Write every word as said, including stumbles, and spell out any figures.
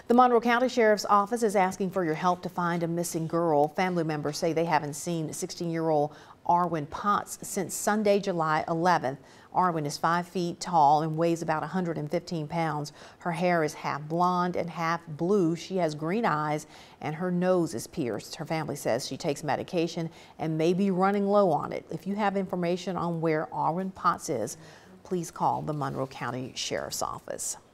The Monroe County Sheriff's Office is asking for your help to find a missing girl. Family members say they haven't seen sixteen-year-old Arwen Potts since Sunday, July eleventh. Arwen is five feet tall and weighs about one hundred fifteen pounds. Her hair is half blonde and half blue. She has green eyes and her nose is pierced. Her family says she takes medication and may be running low on it. If you have information on where Arwen Potts is, please call the Monroe County Sheriff's Office.